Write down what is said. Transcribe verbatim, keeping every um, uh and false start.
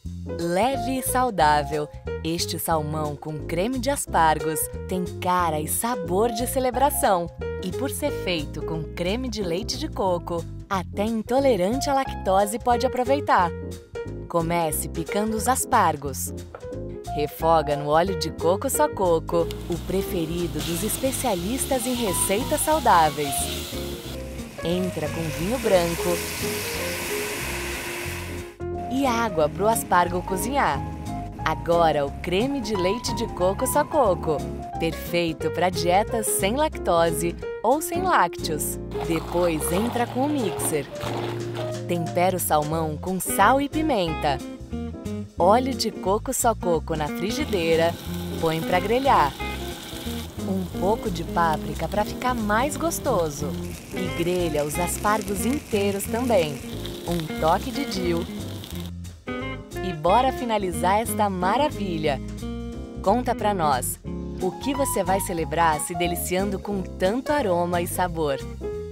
Leve e saudável, este salmão com creme de aspargos tem cara e sabor de celebração. E por ser feito com creme de leite de coco, até intolerante à lactose pode aproveitar. Comece picando os aspargos. Refoga no óleo de coco só coco, o preferido dos especialistas em receitas saudáveis. Entra com vinho branco e água para o aspargo cozinhar. Agora o creme de leite de coco só coco, perfeito para dietas sem lactose ou sem lácteos. Depois entra com o mixer. Tempera o salmão com sal e pimenta. Óleo de coco só coco na frigideira, põe para grelhar. Um pouco de páprica para ficar mais gostoso. E grelha os aspargos inteiros também. Um toque de dill. E bora finalizar esta maravilha! Conta pra nós, o que você vai celebrar se deliciando com tanto aroma e sabor?